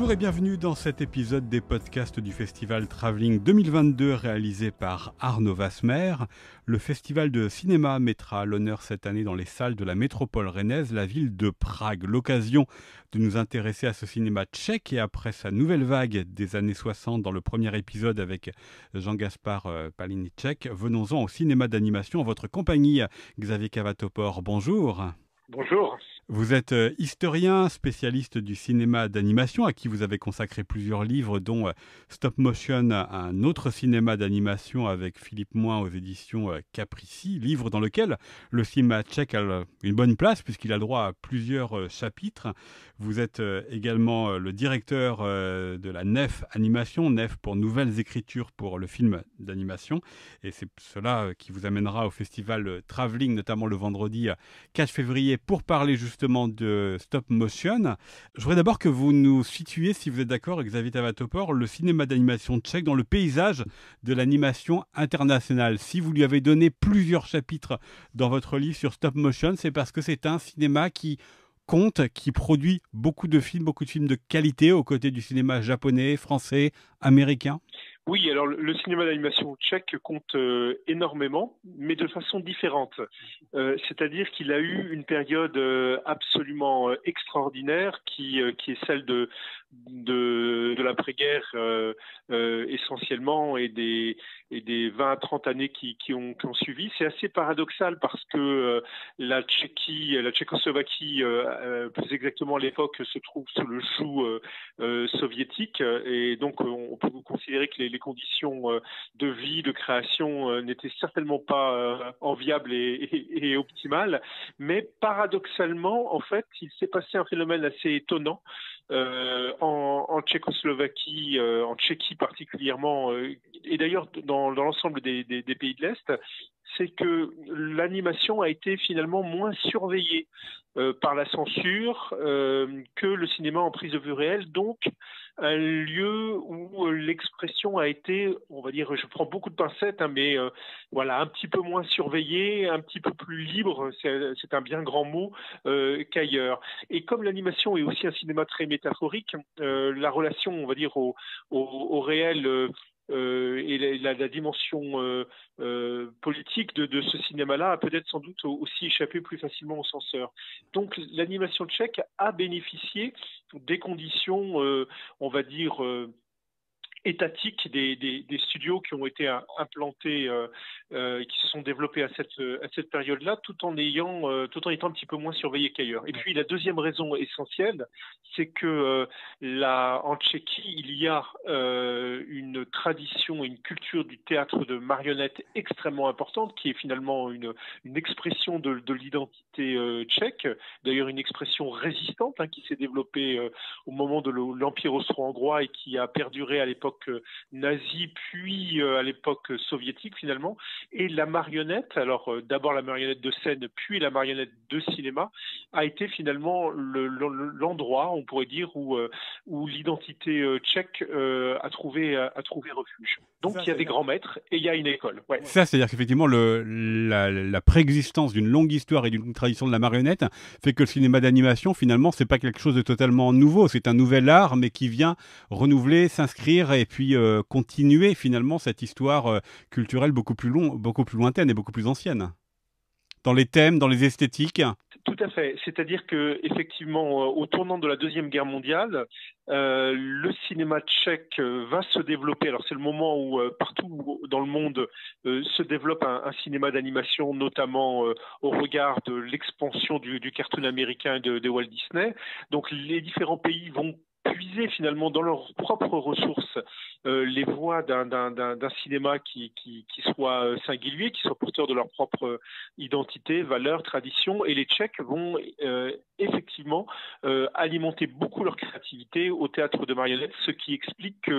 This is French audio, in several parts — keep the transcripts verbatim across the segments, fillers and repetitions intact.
Bonjour et bienvenue dans cet épisode des podcasts du Festival Travelling deux mille vingt-deux réalisé par Arnaud Vasmer. Le festival de cinéma mettra à l'honneur cette année dans les salles de la métropole rennaise la ville de Prague. L'occasion de nous intéresser à ce cinéma tchèque et après sa nouvelle vague des années soixante dans le premier épisode avec Jean-Gaspard Paliníček, venons-en au cinéma d'animation en votre compagnie. Xavier Kavatopor, bonjour. Bonjour. Vous êtes historien, spécialiste du cinéma d'animation, à qui vous avez consacré plusieurs livres, dont Stop Motion, un autre cinéma d'animation avec Philippe Moins aux éditions Caprici, livre dans lequel le cinéma tchèque a une bonne place puisqu'il a le droit à plusieurs chapitres. Vous êtes également le directeur de la N E F Animation, N E F pour Nouvelles Écritures pour le film d'animation, et c'est cela qui vous amènera au festival Travelling, notamment le vendredi quatre février, pour parler justement justement de Stop Motion. Je voudrais d'abord que vous nous situiez, si vous êtes d'accord, Xavier Kavatopor, le cinéma d'animation tchèque dans le paysage de l'animation internationale. Si vous lui avez donné plusieurs chapitres dans votre livre sur Stop Motion, c'est parce que c'est un cinéma qui compte, qui produit beaucoup de films, beaucoup de films de qualité aux côtés du cinéma japonais, français, américain. Oui, alors le cinéma d'animation tchèque compte euh, énormément, mais de façon différente. Euh, c'est-à-dire qu'il a eu une période euh, absolument euh, extraordinaire qui, euh, qui est celle de, de, de l'après-guerre euh, euh, essentiellement et des, et des vingt à trente années qui, qui, ont, qui ont suivi. C'est assez paradoxal parce que euh, la Tchéquie, la Tchécoslovaquie, euh, euh, plus exactement à l'époque, se trouve sous le joug euh, euh, soviétique et donc on, on peut considérer que les les conditions de vie, de création n'étaient certainement pas enviables et, et, et optimales. Mais paradoxalement, en fait, il s'est passé un phénomène assez étonnant euh, en, en Tchécoslovaquie, euh, en Tchéquie particulièrement, euh, et d'ailleurs dans, dans l'ensemble des, des, des pays de l'Est, c'est que l'animation a été finalement moins surveillée euh, par la censure euh, que le cinéma en prise de vue réelle, donc un lieu où l'expression a été, on va dire, je prends beaucoup de pincettes, hein, mais euh, voilà, un petit peu moins surveillée, un petit peu plus libre, c'est, c'est un bien grand mot, euh, qu'ailleurs. Et comme l'animation est aussi un cinéma très métaphorique, euh, la relation, on va dire, au, au, au réel euh, Euh, et la, la, la dimension euh, euh, politique de, de ce cinéma-là a peut-être sans doute aussi échappé plus facilement aux censeurs. Donc l'animation tchèque a bénéficié des conditions, euh, on va dire, euh, étatiques des, des, des studios qui ont été implantés, euh, euh, qui se sont développés à cette, à cette période-là, tout en ayant, euh, tout en étant un petit peu moins surveillés qu'ailleurs. Et puis la deuxième raison essentielle, c'est que euh, là, en Tchéquie, il y a euh, une tradition, une culture du théâtre de marionnettes extrêmement importante, qui est finalement une, une expression de, de l'identité euh, tchèque, d'ailleurs une expression résistante hein, qui s'est développée euh, au moment de l'Empire austro-hongrois et qui a perduré à l'époque nazie, puis euh, à l'époque soviétique finalement, et la marionnette, alors euh, d'abord la marionnette de scène, puis la marionnette de cinéma, a été finalement le, le, l'endroit, on pourrait dire, où, euh, où l'identité euh, tchèque euh, a, trouvé, a, a trouvé refuge. Donc ça, il y a des grands maîtres et il y a une école. Ouais. Ça, c'est-à-dire qu'effectivement, le, la, la préexistence d'une longue histoire et d'une longue tradition de la marionnette fait que le cinéma d'animation, finalement, c'est pas quelque chose de totalement nouveau. C'est un nouvel art, mais qui vient renouveler, s'inscrire et puis euh, continuer finalement cette histoire euh, culturelle beaucoup plus long, beaucoup plus lointaine et beaucoup plus ancienne. Dans les thèmes, dans les esthétiques. Tout à fait. C'est-à-dire que effectivement, au tournant de la Deuxième Guerre mondiale, euh, le cinéma tchèque va se développer. Alors c'est le moment où euh, partout dans le monde euh, se développe un, un cinéma d'animation, notamment euh, au regard de l'expansion du, du cartoon américain de, de Walt Disney. Donc les différents pays vont puiser finalement dans leurs propres ressources euh, les voies d'un, d'un, d'un, d'un cinéma qui, qui, qui soit singulier, qui soit porteur de leur propre identité, valeurs, traditions. Et les Tchèques vont euh, effectivement euh, alimenter beaucoup leur créativité au théâtre de marionnettes, ce qui explique que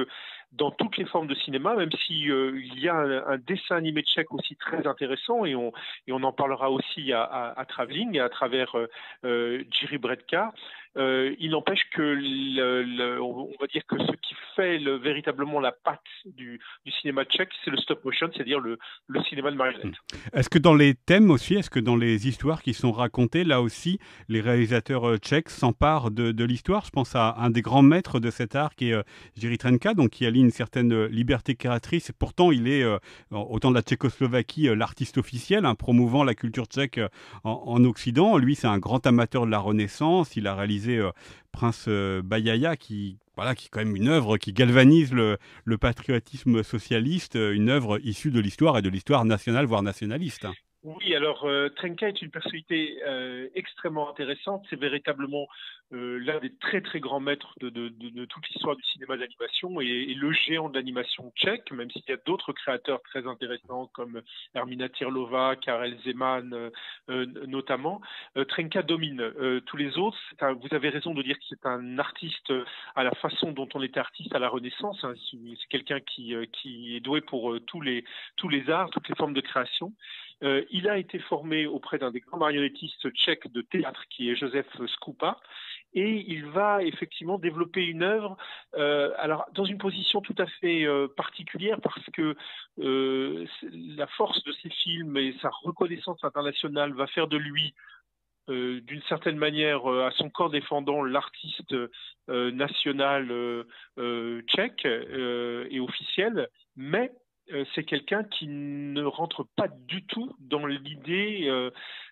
dans toutes les formes de cinéma, même si euh, il y a un, un dessin animé tchèque aussi très intéressant, et on, et on en parlera aussi à, à, à Travelling, à travers euh, Jiří Bredka. Euh, il n'empêche que le, le, on va dire que ce qui fait le, véritablement la patte du, du cinéma tchèque, c'est le stop motion, c'est-à-dire le, le cinéma de marionnette. Est-ce que dans les thèmes aussi, est-ce que dans les histoires qui sont racontées, là aussi, les réalisateurs tchèques s'emparent de, de l'histoire? Je pense à un des grands maîtres de cet art qui est euh, Jiří Trnka, donc qui allie une certaine liberté créatrice. Et pourtant, il est, euh, au temps de la Tchécoslovaquie, euh, l'artiste officiel, hein, promouvant la culture tchèque euh, en, en Occident. Lui, c'est un grand amateur de la Renaissance. Il a réalisé euh, Prince euh, Bayaya, qui, voilà, qui est quand même une œuvre qui galvanise le, le patriotisme socialiste, une œuvre issue de l'histoire et de l'histoire nationale, voire nationaliste. Oui, alors euh, Trnka est une personnalité euh, extrêmement intéressante. C'est véritablement euh, l'un des très très grands maîtres de, de, de, de toute l'histoire du cinéma d'animation et, et le géant de l'animation tchèque, même s'il y a d'autres créateurs très intéressants comme Ermina Tirlova, Karel Zeman euh, euh, notamment. Euh, Trnka domine euh, tous les autres. Un, vous avez raison de dire que c'est un artiste à la façon dont on était artiste à la Renaissance. Hein. C'est, c'est quelqu'un qui, euh, qui est doué pour euh, tous les, tous les arts, toutes les formes de création. Euh, il a été formé auprès d'un des grands marionnettistes tchèques de théâtre qui est Josef Skupa, et il va effectivement développer une œuvre euh, alors dans une position tout à fait euh, particulière, parce que euh, la force de ses films et sa reconnaissance internationale va faire de lui Euh, d'une certaine manière, euh, à son corps défendant, l'artiste euh, national euh, euh, tchèque euh, et officiel, mais euh, c'est quelqu'un qui ne rentre pas du tout dans l'idée, euh,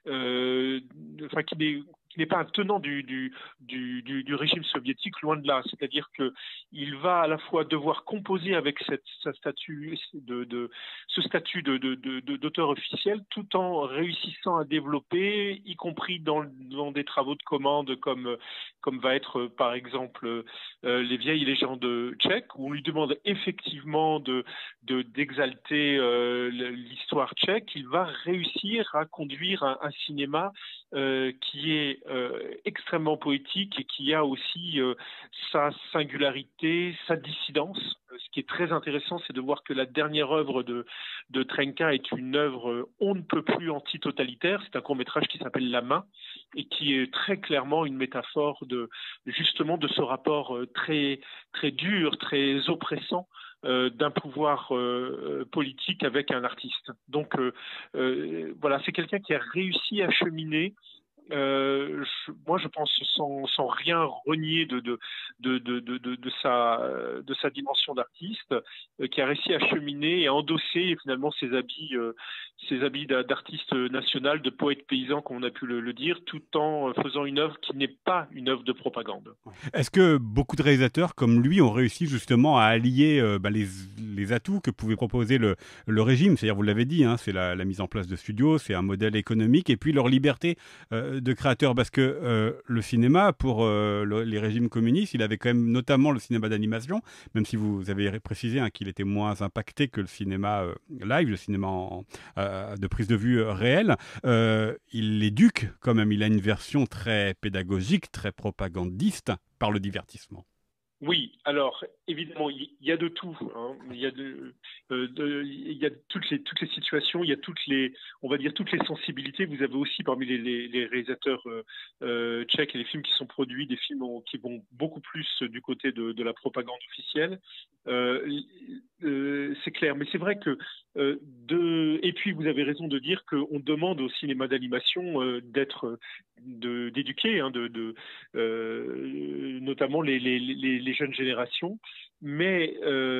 euh, enfin qui n'est qui n'est pas un tenant du, du, du, du, du régime soviétique, loin de là. C'est-à-dire qu'il va à la fois devoir composer avec cette, sa statut de, de, ce statut de, de, de, de, d'auteur officiel, tout en réussissant à développer, y compris dans, dans des travaux de commande comme, comme va être par exemple euh, les vieilles légendes tchèques, où on lui demande effectivement de, de, d'exalter euh, l'histoire tchèque. Il va réussir à conduire un, un cinéma euh, qui est euh, extrêmement poétique et qui a aussi euh, sa singularité, sa dissidence. Ce qui est très intéressant, c'est de voir que la dernière œuvre de, de Trnka est une œuvre on ne peut plus anti-totalitaire. C'est un court-métrage qui s'appelle La Main et qui est très clairement une métaphore de, justement de ce rapport très, très dur, très oppressant euh, d'un pouvoir euh, politique avec un artiste. Donc euh, euh, voilà, c'est quelqu'un qui a réussi à cheminer Euh, je, moi, je pense sans, sans rien renier de, de, de, de, de, de, sa, de sa dimension d'artiste, euh, qui a réussi à cheminer et à endosser finalement ses habits, euh, ses habits d'artiste national, de poète paysan, comme on a pu le, le dire, tout en faisant une œuvre qui n'est pas une œuvre de propagande. Est-ce que beaucoup de réalisateurs comme lui ont réussi justement à allier euh, bah, les, les atouts que pouvait proposer le, le régime? C'est-à-dire, vous l'avez dit, hein, c'est la, la mise en place de studios, c'est un modèle économique, et puis leur liberté euh, de créateurs, parce que euh, le cinéma, pour euh, le, les régimes communistes, il avait quand même notamment le cinéma d'animation, même si vous avez précisé hein, qu'il était moins impacté que le cinéma euh, live, le cinéma en, euh, de prise de vue euh, réelle. Euh, il l'éduque quand même, il a une version très pédagogique, très propagandiste par le divertissement. Oui, alors évidemment, il y a de tout. Hein. Il y a de, euh, de, il y a toutes les toutes les situations, il y a toutes les, on va dire toutes les sensibilités. Vous avez aussi parmi les, les, les réalisateurs euh, euh, tchèques et les films qui sont produits, des films qui vont beaucoup plus du côté de, de la propagande officielle. Euh, euh, c'est clair, mais c'est vrai que euh, de, et puis vous avez raison de dire qu'on demande au cinéma d'animation euh, d'être, de, d'éduquer, hein, de, de euh, notamment les, les, les, les jeunes générations, mais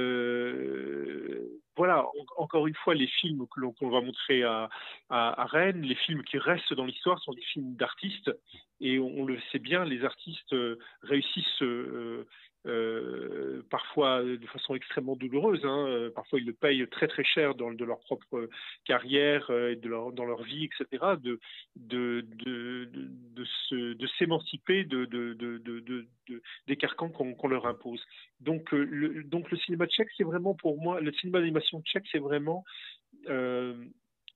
euh, voilà, en, encore une fois, les films que l'on, qu'on va montrer à, à, à Rennes, les films qui restent dans l'histoire sont des films d'artistes, et on, on le sait bien, les artistes euh, réussissent euh, Euh, parfois de façon extrêmement douloureuse. Hein. Euh, parfois, ils le payent très très cher dans de leur propre carrière, euh, de leur, dans leur vie, et cetera. De, de, de, de, de, se, de s'émanciper de, de, de, de, de, de, des carcans qu'on, qu'on leur impose. Donc, euh, le, donc le cinéma tchèque, c'est vraiment pour moi, le cinéma d'animation tchèque, c'est vraiment euh,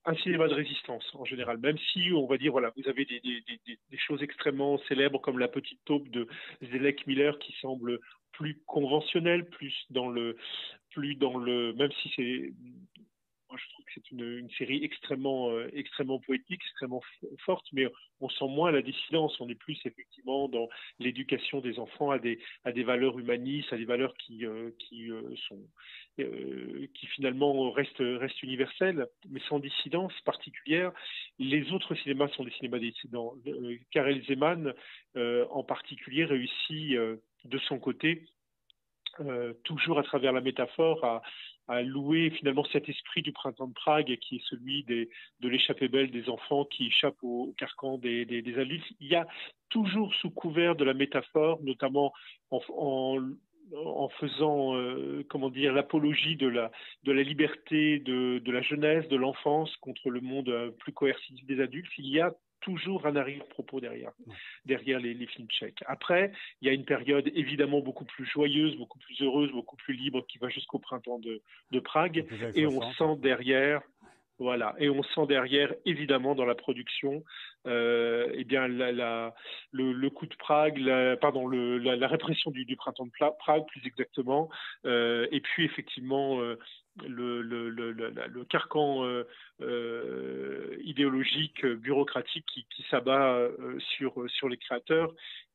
un cinéma de résistance en général, même si on va dire voilà, vous avez des, des, des, des choses extrêmement célèbres comme La Petite Taupe de Zdeněk Miller qui semble plus conventionnel, plus dans le, plus dans le, même si c'est, moi je trouve que c'est une, une série extrêmement, euh, extrêmement poétique, extrêmement forte, mais on sent moins la dissidence. On est plus effectivement dans l'éducation des enfants à des, à des valeurs humanistes, à des valeurs qui, euh, qui euh, sont, euh, qui finalement restent, restent universelles, mais sans dissidence particulière. Les autres cinémas sont des cinémas dissidents. Euh, Karel Zeman, euh, en particulier, réussit euh, de son côté, euh, toujours à travers la métaphore, à, à louer finalement cet esprit du printemps de Prague qui est celui des, de l'échappée belle des enfants qui échappent au, au carcan des, des, des adultes. Il y a toujours sous couvert de la métaphore, notamment en, en, en faisant euh, comment dire l'apologie de la, de la liberté de, de la jeunesse, de l'enfance contre le monde euh, plus coercitif des adultes, il y a toujours un arrière-propos derrière, derrière les, les films tchèques. Après, il y a une période évidemment beaucoup plus joyeuse, beaucoup plus heureuse, beaucoup plus libre qui va jusqu'au printemps de, de Prague. Et on sent derrière, voilà, et on sent derrière, évidemment, dans la production, euh, eh bien, la, la, le, le coup de Prague, la, pardon, le, la, la répression du, du printemps de Prague, plus exactement, euh, et puis effectivement, euh, le, le, le, le, le carcan euh, euh, idéologique, bureaucratique qui, qui s'abat euh, sur, sur les créateurs.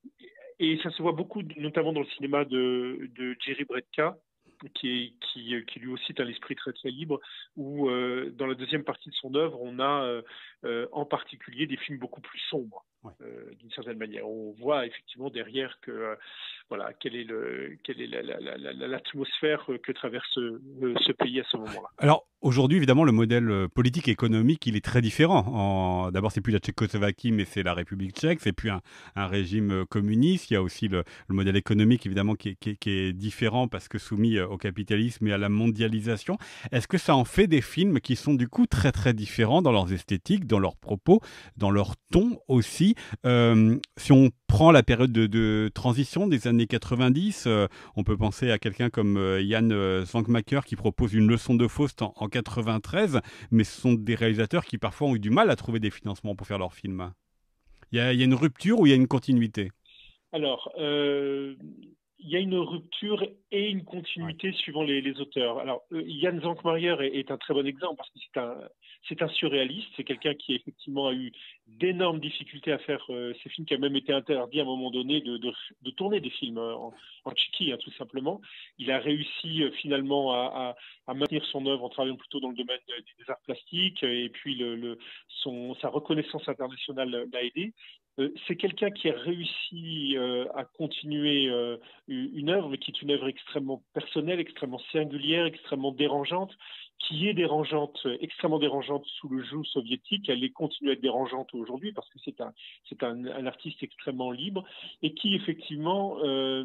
Et ça se voit beaucoup, notamment dans le cinéma de, de Jiří Bredka, qui, est, qui, qui lui aussi a l'esprit très très libre, où euh, dans la deuxième partie de son œuvre, on a euh, en particulier des films beaucoup plus sombres, ouais. euh, d'une certaine manière. On voit effectivement derrière que euh, voilà, quelle est, le, quelle est la, la, la, la, l'atmosphère que traverse ce, ce pays à ce moment-là. Alors aujourd'hui, évidemment, le modèle politique et économique, il est très différent. En... D'abord, c'est plus la Tchécoslovaquie, mais c'est la République tchèque. C'est plus un, un régime communiste. Il y a aussi le, le modèle économique, évidemment, qui est, qui, est, qui est différent parce que soumis au capitalisme et à la mondialisation. Est-ce que ça en fait des films qui sont du coup très très différents dans leurs esthétiques, dans leurs propos, dans leur ton aussi? euh, Si on prend la période de, de transition des années quatre-vingt-dix, euh, on peut penser à quelqu'un comme euh, Jan euh, Svankmajer qui propose Une leçon de Faust en, en quatre-vingt-treize, mais ce sont des réalisateurs qui parfois ont eu du mal à trouver des financements pour faire leurs films. Il y a, il y a une rupture ou il y a une continuité? Alors, euh, il y a une rupture et une continuité ouais. suivant les, les auteurs. Alors, euh, Jan Svankmajer est, est un très bon exemple parce que c'est un, c'est un surréaliste, c'est quelqu'un qui effectivement a eu d'énormes difficultés à faire euh, ces films, qui a même été interdit à un moment donné de, de, de tourner des films en, en Tchéquie, hein, tout simplement. Il a réussi euh, finalement à, à, à maintenir son œuvre en travaillant plutôt dans le domaine des arts plastiques, et puis le, le, son, sa reconnaissance internationale l'a aidé. Euh, c'est quelqu'un qui a réussi euh, à continuer euh, une œuvre, mais qui est une œuvre extrêmement personnelle, extrêmement singulière, extrêmement dérangeante, qui est dérangeante, extrêmement dérangeante sous le joug soviétique. Elle est continue à être dérangeante aujourd'hui parce que c'est un, c'est un, un artiste extrêmement libre et qui effectivement euh,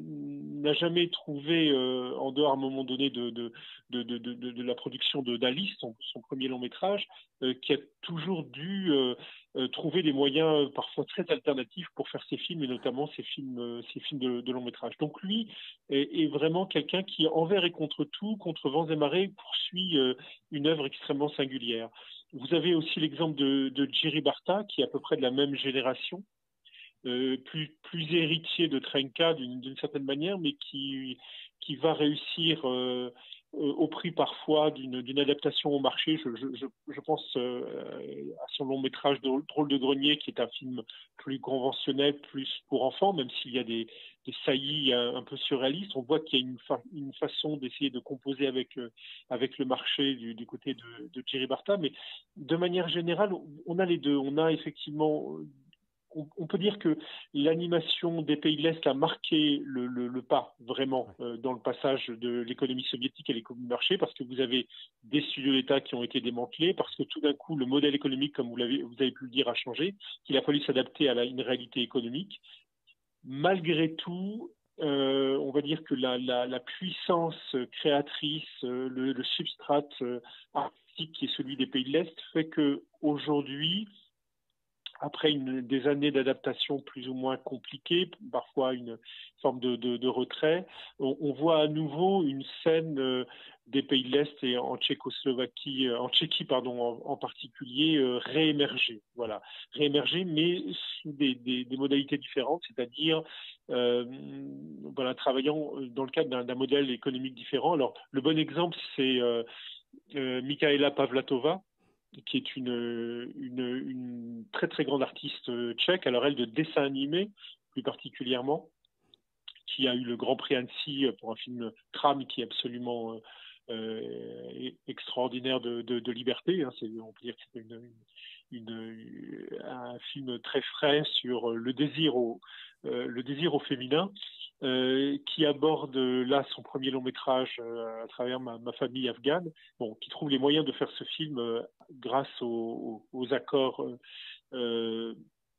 n'a jamais trouvé, euh, en dehors à un moment donné de, de, de, de, de, de la production de d'Alice, son, son premier long métrage, euh, qui a toujours dû euh, euh, trouver des moyens euh, parfois très alternatifs pour faire ses films et notamment ses films, euh, ses films de, de long métrage. Donc lui est, est vraiment quelqu'un qui, envers et contre tout, contre vents et marées, poursuit euh, une œuvre extrêmement singulière. Vous avez aussi l'exemple de, de Jiří Bárta, qui est à peu près de la même génération, euh, plus, plus héritier de Trenka d'une, d'une certaine manière, mais qui, qui va réussir euh, au prix parfois d'une, d'une adaptation au marché. Je, je, je pense euh, à son long métrage Drôle de grenier, qui est un film plus conventionnel, plus pour enfants, même s'il y a des, des saillies un, un peu surréalistes. On voit qu'il y a une, fa- une façon d'essayer de composer avec, euh, avec le marché du, du côté de, de Jiří Bárta, mais de manière générale, on a les deux. On a effectivement... On, on peut dire que l'animation des pays de l'Est a marqué le, le, le pas vraiment euh, dans le passage de l'économie soviétique à l'économie de marché, parce que vous avez des studios d'État qui ont été démantelés, parce que tout d'un coup le modèle économique, comme vous, l'avez, vous avez pu le dire, a changé, qu'il a fallu s'adapter à la, une réalité économique. Malgré tout, euh, on va dire que la, la, la puissance créatrice, euh, le, le substrat euh, artistique qui est celui des pays de l'Est fait qu'aujourd'hui, après une, des années d'adaptation plus ou moins compliquées, parfois une forme de, de, de retrait, on, on voit à nouveau une scène euh, des pays de l'Est et en Tchécoslovaquie, euh, en Tchéquie pardon, en, en particulier, euh, réémerger. Voilà, réémerger, mais sous des, des, des modalités différentes, c'est-à-dire euh, voilà, travaillant dans le cadre d'un, d'un modèle économique différent. Alors, le bon exemple, c'est euh, euh, Mikaela Pavlatova, qui est une, une, une très très grande artiste tchèque, alors elle de dessin animé plus particulièrement, qui a eu le Grand Prix Annecy pour un film Tram qui est absolument euh, extraordinaire de, de, de liberté. Hein. C'est, on peut dire que c'est une, une, une, un film très frais sur le désir au, euh, le désir au féminin. Euh, qui aborde euh, là son premier long métrage euh, à travers ma, ma famille afghane, bon, qui trouve les moyens de faire ce film euh, grâce aux, aux accords euh, euh,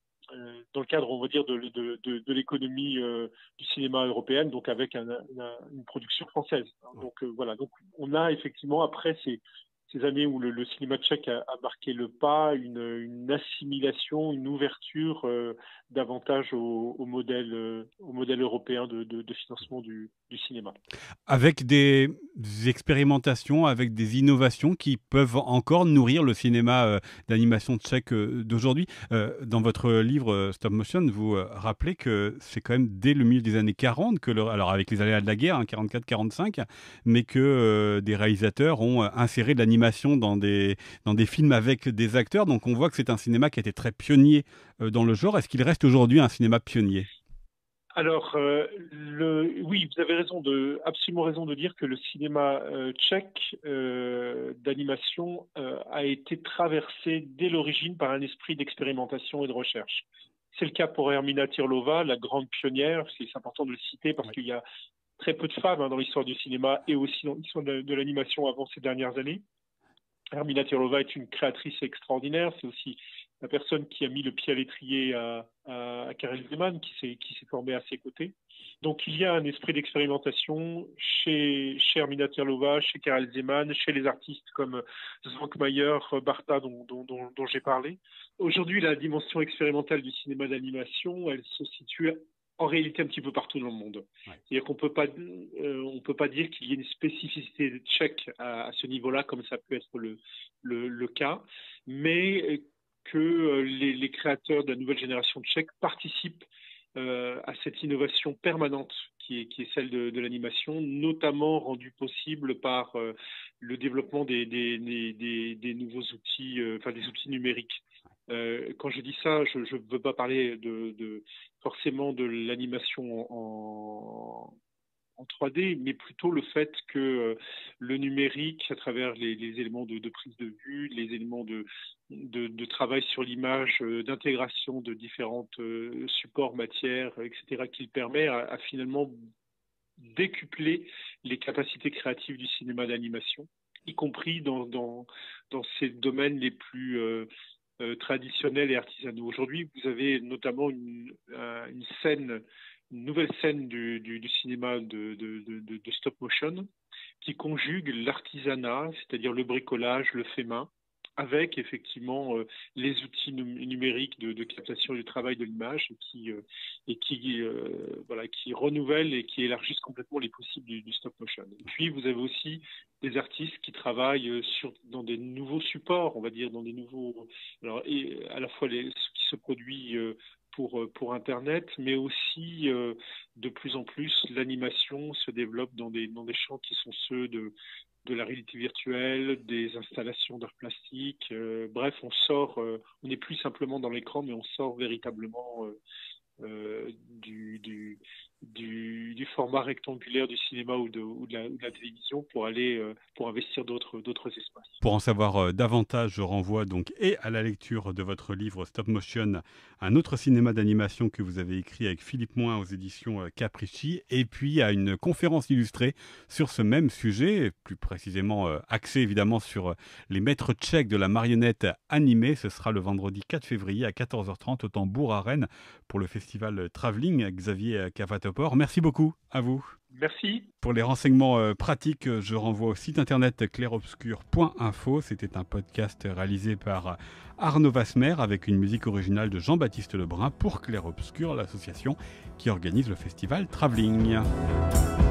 dans le cadre, on va dire, de, de, de, de l'économie euh, du cinéma européen, donc avec un, un, une production française. Donc euh, voilà, donc on a effectivement après ces ces années où le, le cinéma tchèque a, a marqué le pas, une, une assimilation, une ouverture euh, davantage au, au, modèle, euh, au modèle européen de, de, de financement du, du cinéma. Avec des expérimentations, avec des innovations qui peuvent encore nourrir le cinéma euh, d'animation tchèque euh, d'aujourd'hui. Euh, dans votre livre euh, Stop Motion, vous euh, rappelez que c'est quand même dès le milieu des années quarante, que le, alors avec les aléas de la guerre, hein, quarante-quatre quarante-cinq, mais que euh, des réalisateurs ont inséré de l'animation dans des, dans des films avec des acteurs. Donc on voit que c'est un cinéma qui a été très pionnier euh, dans le genre. Est-ce qu'il reste aujourd'hui un cinéma pionnier ? Alors, euh, le, oui, vous avez raison de, absolument raison de dire que le cinéma euh, tchèque euh, d'animation euh, a été traversé dès l'origine par un esprit d'expérimentation et de recherche. C'est le cas pour Ermina Tirlova, la grande pionnière. C'est important de le citer parce oui. qu'il y a très peu de femmes hein, dans l'histoire du cinéma et aussi dans l'histoire de, de l'animation avant ces dernières années. Ermina Tirlova est une créatrice extraordinaire. C'est aussi la personne qui a mis le pied à l'étrier à, à, à Karel Zeman, qui s'est, qui s'est formé à ses côtés. Donc il y a un esprit d'expérimentation chez, chez Ermina Tirlova, chez Karel Zeman, chez les artistes comme Zwankmajer, Bartha, dont, dont, dont, dont j'ai parlé. Aujourd'hui, la dimension expérimentale du cinéma d'animation, elle se situe en réalité un petit peu partout dans le monde. Ouais. C'est-à-dire qu'on peut pas, euh, on peut pas dire qu'il y ait une spécificité tchèque à, à ce niveau-là, comme ça peut être le, le, le cas, mais que les, les créateurs de la nouvelle génération tchèque participent euh, à cette innovation permanente qui est, qui est celle de, de l'animation, notamment rendue possible par euh, le développement des, des, des, des, des nouveaux outils, euh, enfin des outils numériques. Euh, quand je dis ça, je ne veux pas parler de, de, forcément de l'animation en, en trois D, mais plutôt le fait que euh, le numérique, à travers les, les éléments de, de prise de vue, les éléments de, de, de travail sur l'image, euh, d'intégration de différentes euh, supports, matières, et cetera, qu'il permet à, à finalement décupler les capacités créatives du cinéma d'animation, y compris dans, dans, dans ces domaines les plus euh, euh, traditionnels et artisanaux. Aujourd'hui, vous avez notamment une, euh, une scène, une nouvelle scène du, du, du cinéma de, de, de, de stop motion qui conjugue l'artisanat, c'est-à-dire le bricolage, le fait main, avec effectivement euh, les outils num- numériques de, de captation du travail de l'image et qui, euh, et qui, euh, voilà, qui renouvellent et qui élargissent complètement les possibles du, du stop motion. Et puis vous avez aussi des artistes qui travaillent sur, dans des nouveaux supports, on va dire, dans des nouveaux, alors, et à la fois les, ce qui se produit euh, pour, pour Internet, mais aussi euh, de plus en plus l'animation se développe dans des, dans des champs qui sont ceux de de la réalité virtuelle, des installations d'art plastique. Euh, bref, on sort, euh, on n'est plus simplement dans l'écran, mais on sort véritablement euh, euh, du, du, du, du format rectangulaire du cinéma ou de, ou de, la, ou de la télévision pour aller euh, pour investir d'autres, d'autres espaces. Pour en savoir euh, davantage, je renvoie donc et à la lecture de votre livre Stop Motion, un autre cinéma d'animation que vous avez écrit avec Philippe Moins aux éditions euh, Capricci, et puis à une conférence illustrée sur ce même sujet, plus précisément euh, axée évidemment sur euh, les maîtres tchèques de la marionnette animée. Ce sera le vendredi quatre février à quatorze heures trente au Tambour à Rennes pour le festival Travelling. Xavier Kavatov. Topor. Merci beaucoup à vous. Merci. Pour les renseignements euh, pratiques, je renvoie au site internet clairobscur point info. C'était un podcast réalisé par Arnaud Vasmer avec une musique originale de Jean-Baptiste Lebrun pour Clair Obscur, l'association qui organise le festival Travelling.